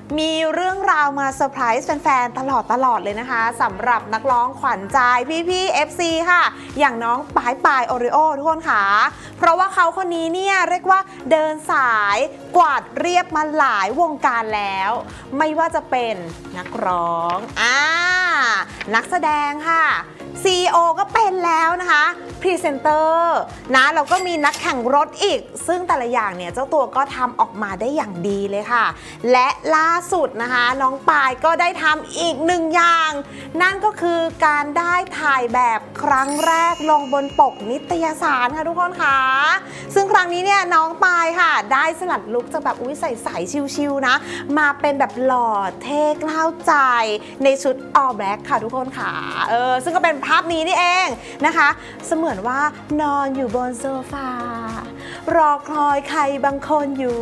มีเรื่องราวมาเซอร์ไพรส์แฟนๆตลอดเลยนะคะสำหรับนักร้องขวัญใจพี่ๆ FC ค่ะอย่างน้องปายโอริโอทุกคนค่ะเพราะว่าเขาคนนี้เนี่ยเรียกว่าเดินสายกวาดเรียบมาหลายวงการแล้วไม่ว่าจะเป็นนักร้องนักแสดงค่ะ CEO ก็เป็นแล้วนะคะพรีเซนเตอร์นะแล้วก็มีนักแข่งรถอีกซึ่งแต่ละอย่างเนี่ยเจ้าตัวก็ทำออกมาได้อย่างดีเลยค่ะและล่าสุดนะคะน้องปายก็ได้ทำอีกหนึ่งอย่างนั่นก็คือการได้ถ่ายแบบครั้งแรกลงบนปกนิตยสารค่ะทุกคนค่ะซึ่งครั้งนี้เนี่ยน้องปายค่ะได้สลัดลุคจากแบบใส่ชิวๆนะมาเป็นแบบหล่อเท่กล้าวใจในชุด all black ค่ะทุกคนค่ะซึ่งก็เป็นภาพนี้นี่เองนะคะเสมือนว่านอนอยู่บนโซฟารอคอยใครบางคนอยู่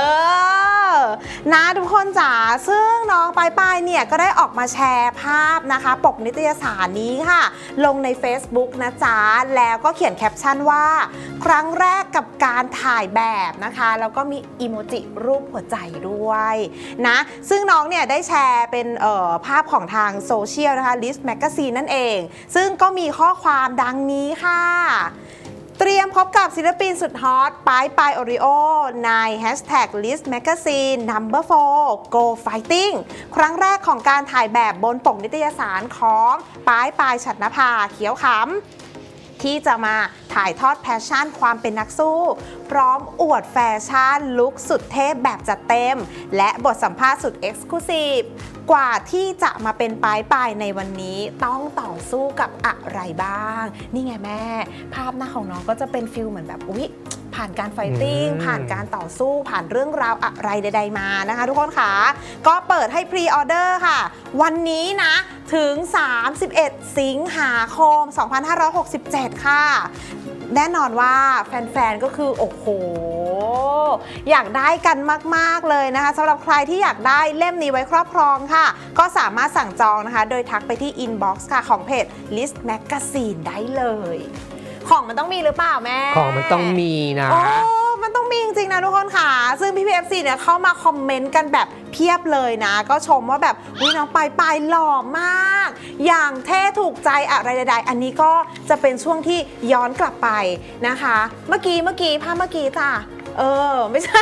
นะทุกคนจ๋าซึ่งน้องปายเนี่ยก็ได้ออกมาแชร์ภาพนะคะปกนิตยสารนี้ค่ะลงใน Facebook นะจ๊ะแล้วก็เขียนแคปชั่นว่าครั้งแรกกับการถ่ายแบบนะคะแล้วก็มีอีโมจิรูปหัวใจด้วยนะซึ่งน้องเนี่ยได้แชร์เป็นภาพของทางโซเชียลนะคะ List Magazine นั่นเองซึ่งก็มีข้อความดังนี้ค่ะเตรียมพบกับศิลปินสุดฮอตปายโอริโอใน #List Magazine No. 4 Go Fighting ครั้งแรกของการถ่ายแบบบนปกนิตยสารของปายฉัตรนภาเขียวขำที่จะมาถ่ายทอดแพชชั่นความเป็นนักสู้พร้อมอวดแฟชั่นลุคสุดเทพแบบจัดเต็มและบทสัมภาษณ์สุดเอ็กซ์คลูซีฟกว่าที่จะมาเป็นปายในวันนี้ต้องต่อสู้กับอะไรบ้างนี่ไงแม่ภาพหน้าของน้องก็จะเป็นฟิลเหมือนแบบผ่านการไฟติ้งผ่านการต่อสู้ผ่านเรื่องราวอะไรใดๆมานะคะทุกคนค่ะก็เปิดให้พรีออเดอร์ค่ะวันนี้นะถึง31 สิงหาคม 2567 ค่ะแน่นอนว่าแฟนๆก็คือโอ้โหอยากได้กันมากๆเลยนะคะสำหรับใครที่อยากได้เล่มนี้ไว้ครอบครองค่ะก็สามารถสั่งจองนะคะโดยทักไปที่อินบ็อกซ์ค่ะของเพจ List Magazine ได้เลยของมันต้องมีหรือเปล่าแม่ของมันต้องมีนะมันต้องมีจริงๆนะทุกคนค่ะซึ่งพี่ FC เนี่ยเข้ามาคอมเมนต์กันแบบเพียบเลยนะก็ชมว่าแบบน้องปายหล่อมากอย่างเท่ถูกใจอะไรใดๆอันนี้ก็จะเป็นช่วงที่ย้อนกลับไปนะคะเมื่อกี้ภาพเมื่อกี้จ้ะไม่ใช่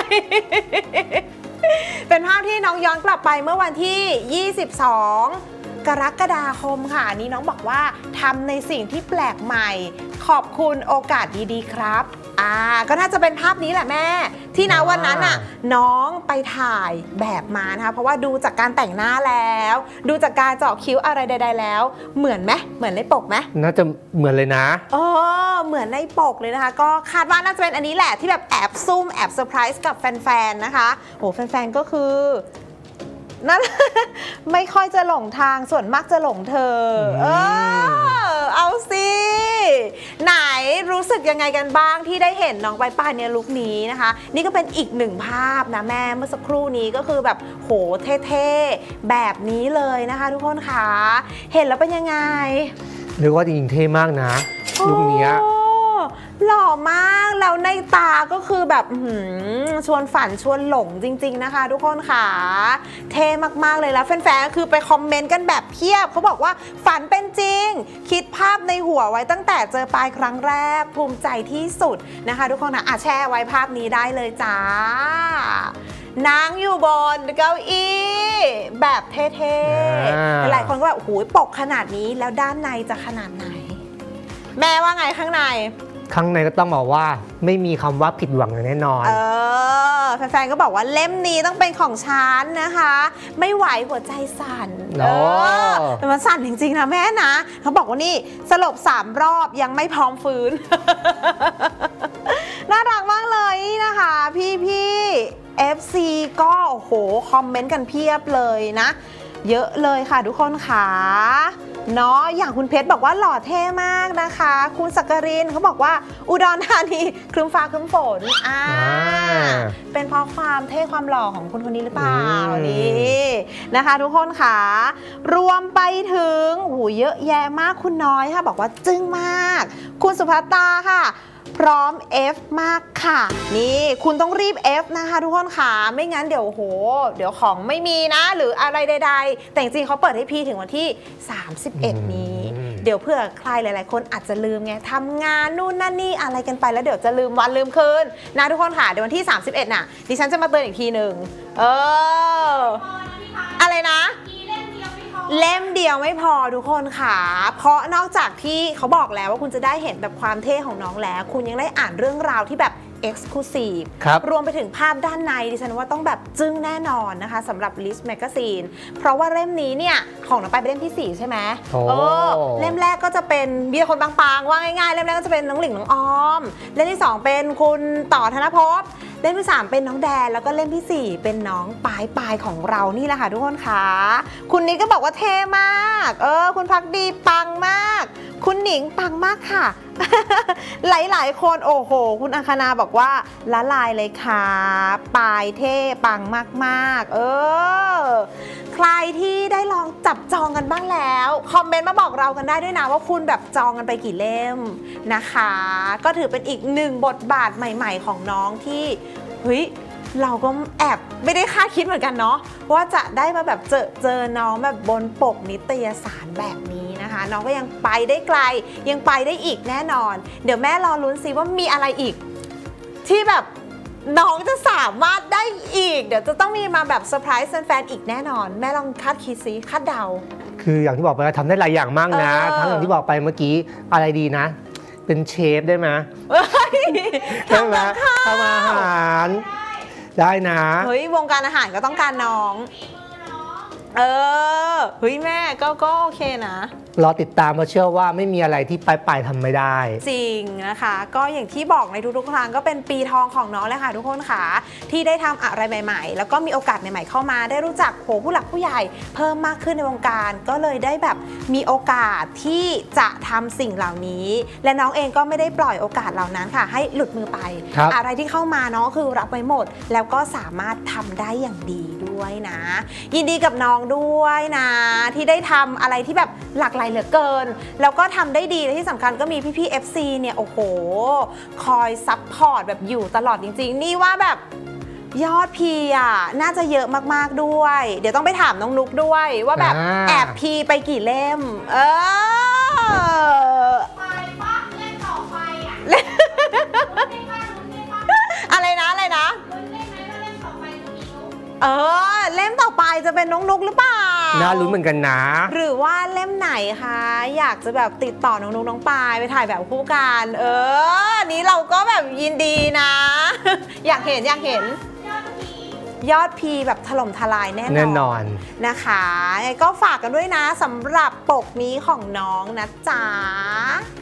เป็นภาพที่น้องย้อนกลับไปเมื่อวันที่22 กรกฎาคมค่ะนี่น้องบอกว่าทำในสิ่งที่แปลกใหม่ขอบคุณโอกาสดีๆครับก็น่าจะเป็นภาพนี้แหละแม่ที่นะวันนั้นน่ะน้องไปถ่ายแบบมานะคะเพราะว่าดูจากการแต่งหน้าแล้วดูจากการเจาะคิ้วอะไรใดๆแล้วเหมือนไหมเหมือนในปกไหมน่าจะเหมือนเลยนะเหมือนในปกเลยนะคะก็คาดว่าน่าจะเป็นอันนี้แหละที่แบบแอบซุ่มแอบเซอร์ไพรส์กับแฟนๆนะคะโหแฟนๆก็คือนั่น ไม่ค่อยจะหลงทางส่วนมากจะหลงเธอเอาสิไหนรู้สึกยังไงกันบ้างที่ได้เห็นน้องปายเนี่ยลุคนี้นะคะนี่ก็เป็นอีกหนึ่งภาพนะแม่เมื่อสักครู่นี้ก็คือแบบโหเท่ๆแบบนี้เลยนะคะทุกคนค่ะเห็นแล้วเป็นยังไงเรียกว่าจริงๆเท่มากนะลุคนี้หล่อมากแล้วในตาก็คือแบบชวนฝันชวนหลงจริงๆนะคะทุกคนค่ะเท่มากๆเลยแล้วแฟนๆก็คือไปคอมเมนต์กันแบบเพียบเขาบอกว่าฝันเป็นจริงคิดภาพในหัวไว้ตั้งแต่เจอปายครั้งแรกภูมิใจที่สุดนะคะทุกคนนะแชร์ไว้ภาพนี้ได้เลยจ้านางอยู่บนเก้าอี้แบบเท่ๆหลายคนก็แบบโอ้โหปกขนาดนี้แล้วด้านในจะขนาดไหนแม่ว่าไงข้างในก็ต้องบอกว่าไม่มีคำว่าผิดหวังแน่นอนแฟนๆก็บอกว่าเล่มนี้ต้องเป็นของฉันนะคะไม่ไหวหัวใจสั่นแต่มันสั่นจริงๆนะแม่นะเขาบอกว่านี่สลบ3 รอบยังไม่พร้อมฟื้น น่ารักมากเลยนะคะพี่ FC ก็โอ้โหคอมเมนต์กันเพียบเลยนะเยอะเลยค่ะทุกคนค่ะเนาะอย่างคุณเพชรบอกว่าหล่อเท่มากนะคะคุณสักกรินเขาบอกว่าอุดรธานีครึ้มฟ้าครึ้มฝนเป็นเพราะความเท่ความหล่อของคนนี้หรือเปล่านี่นะคะทุกคนค่ะรวมไปถึงเยอะแยะมากคุณน้อยค่ะบอกว่าจึ้งมากคุณสุภัตตาค่ะพร้อม F มากค่ะนี่คุณต้องรีบ F นะคะทุกคนค่ะไม่งั้นเดี๋ยวโหเดี๋ยวของไม่มีนะหรืออะไรใดๆแต่จริงๆเขาเปิดให้พี่ถึงวันที่31นี้เดี๋ยวเผื่อใครหลายๆคนอาจจะลืมไงทำงานนู่นนั่นนี่อะไรกันไปแล้วเดี๋ยวจะลืมวันลืมคืนนะทุกคนค่ะเดี๋ยววันที่31น่ะดิฉันจะมาเตือนอีกทีหนึ่งอะไรนะเล่มเดียวไม่พอทุกคนค่ะเพราะนอกจากที่เขาบอกแล้วว่าคุณจะได้เห็นแบบความเท่ของน้องแล้วคุณยังได้อ่านเรื่องราวที่แบบExclusive รวมไปถึงภาพด้านในดิฉันว่าต้องแบบจึ้งแน่นอนนะคะสำหรับ List Magazine เพราะว่าเล่มนี้เนี่ยของน้องไปเป็นเล่มที่4ใช่ไหมเล่มแรกก็จะเป็นมีคนบางๆว่าง่ายๆเล่มแรกก็จะเป็นน้องหลิงน้องออมเล่มที่2เป็นคุณต่อธนภพเล่มที่3เป็นน้องแดนแล้วก็เล่มที่4เป็นน้องปายของเรานี่แหละค่ะทุกคนค่ะคุณนิดก็บอกว่าเท่มากคุณพักดีปังมากคุณหนิงปังมากค่ะ หลายๆคนโอ้โหคุณอังคณาบอกว่าละลายเลยค่ะปายเท่ปังมากๆใครที่ได้ลองจับจองกันบ้างแล้วคอมเมนต์มาบอกเรากันได้ด้วยนะว่าคุณแบบจองกันไปกี่เล่มนะคะก็ถือเป็นอีกหนึ่งบทบาทใหม่ๆของน้องที่เฮ้ยเราก็แอบไม่ได้คาดคิดเหมือนกันเนาะว่าจะได้มาแบบเจอน้องแบบบนปกนิตยสารแบบนี้นะคะน้องก็ยังไปได้ไกลยังไปได้อีกแน่นอนเดี๋ยวแม่รอลุ้นซิว่ามีอะไรอีกที่แบบน้องจะสามารถได้อีกเดี๋ยวจะต้องมีมาแบบเซอร์ไพรส์แฟนๆอีกแน่นอนแม่ลองคาดคิดซิคาดเดาคืออย่างที่บอกไปทำได้หลายอย่างมากนะทั้งอย่างที่บอกไปเมื่อกี้อะไรดีนะเป็นเชฟได้ไหมได้ไหมทำอาหารได้นะเฮ้ยวงการอาหารก็ต้องการน้องเฮ้ยแม่ก็โอเคนะรอติดตามมาเชื่อว่าไม่มีอะไรที่ปลายทำไม่ได้จริงนะคะก็อย่างที่บอกในทุกๆครั้งก็เป็นปีทองของน้องเลยค่ะทุกคนค่ะที่ได้ทำอะไรใหม่ๆแล้วก็มีโอกาสใหม่ๆเข้ามาได้รู้จักผู้หลักผู้ใหญ่เพิ่มมากขึ้นในวงการก็เลยได้แบบมีโอกาสที่จะทำสิ่งเหล่านี้และน้องเองก็ไม่ได้ปล่อยโอกาสเหล่านั้นค่ะให้หลุดมือไปอะไรที่เข้ามาน้องคือรับไว้หมดแล้วก็สามารถทำได้อย่างดีด้วยนะยินดีกับน้องด้วยนะที่ได้ทำอะไรที่แบบหลากหลายเหลือเกินแล้วก็ทำได้ดีและที่สำคัญก็มีพี่ๆ FC เนี่ยโอ้โหคอยซัพพอร์ตแบบอยู่ตลอดจริงๆนี่ว่าแบบยอดพีอ่ะน่าจะเยอะมากๆด้วยเดี๋ยวต้องไปถามน้องนุ๊กด้วยว่าแบบแอบพีไปกี่เล่มไปป้าเล่นต่อไปอ่ะอะไรนะเล่มต่อไปจะเป็นน้องนุ๊กหรือเปล่าน่าลุ้นเหมือนกันนะหรือว่าเล่มไหนคะอยากจะแบบติดต่อน้องนุ๊กน้องปายไปถ่ายแบบคู่กันนี้เราก็แบบยินดีนะ อยากเห็นยอดพีแบบถล่มทลายแน่นอนนะคะก็ฝากกันด้วยนะสำหรับปกนี้ของน้องนะจ๊ะ